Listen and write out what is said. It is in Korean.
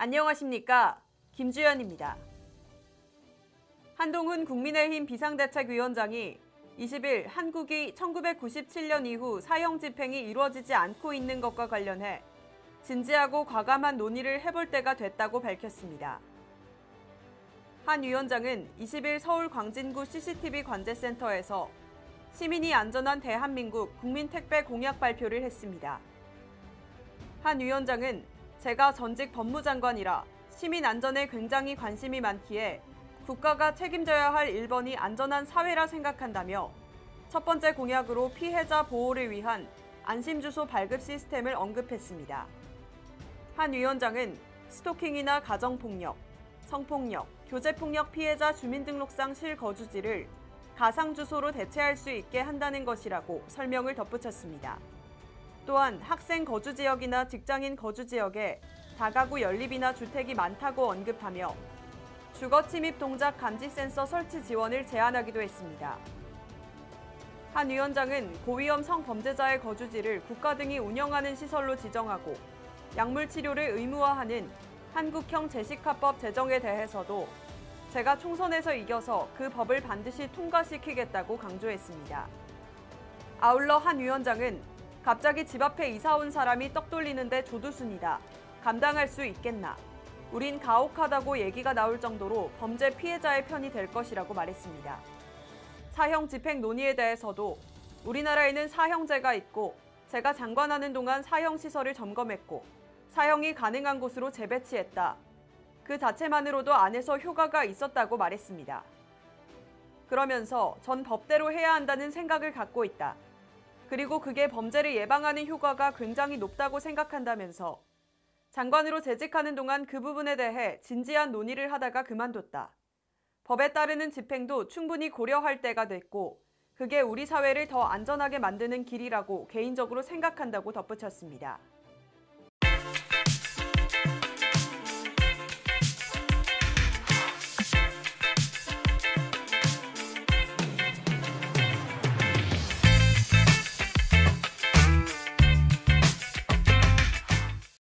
안녕하십니까, 김주연입니다. 한동훈 국민의힘 비상대책위원장이 20일 한국이 1997년 이후 사형 집행이 이루어지지 않고 있는 것과 관련해 진지하고 과감한 논의를 해볼 때가 됐다고 밝혔습니다. 한 위원장은 20일 서울 광진구 CCTV 관제센터에서 시민이 안전한 대한민국 국민택배 공약 발표를 했습니다. 한 위원장은 제가 전직 법무장관이라 시민 안전에 굉장히 관심이 많기에 국가가 책임져야 할 1번이 안전한 사회라 생각한다며 첫 번째 공약으로 피해자 보호를 위한 안심주소 발급 시스템을 언급했습니다. 한 위원장은 스토킹이나 가정폭력, 성폭력, 교제폭력 피해자 주민등록상 실거주지를 가상주소로 대체할 수 있게 한다는 것이라고 설명을 덧붙였습니다. 또한 학생 거주지역이나 직장인 거주지역에 다가구 연립이나 주택이 많다고 언급하며 주거 침입 동작 감지 센서 설치 지원을 제안하기도 했습니다. 한 위원장은 고위험 성범죄자의 거주지를 국가 등이 운영하는 시설로 지정하고 약물 치료를 의무화하는 한국형 제식화법 제정에 대해서도 제가 총선에서 이겨서 그 법을 반드시 통과시키겠다고 강조했습니다. 아울러 한 위원장은 갑자기 집 앞에 이사 온 사람이 떡 돌리는데 조두순이다. 감당할 수 있겠나. 우린 가혹하다고 얘기가 나올 정도로 범죄 피해자의 편이 될 것이라고 말했습니다. 사형 집행 논의에 대해서도 우리나라에는 사형제가 있고 제가 장관하는 동안 사형시설을 점검했고 사형이 가능한 곳으로 재배치했다. 그 자체만으로도 안에서 효과가 있었다고 말했습니다. 그러면서 전 법대로 해야 한다는 생각을 갖고 있다. 그리고 그게 범죄를 예방하는 효과가 굉장히 높다고 생각한다면서 장관으로 재직하는 동안 그 부분에 대해 진지한 논의를 하다가 그만뒀다. 법에 따르는 집행도 충분히 고려할 때가 됐고 그게 우리 사회를 더 안전하게 만드는 길이라고 개인적으로 생각한다고 덧붙였습니다.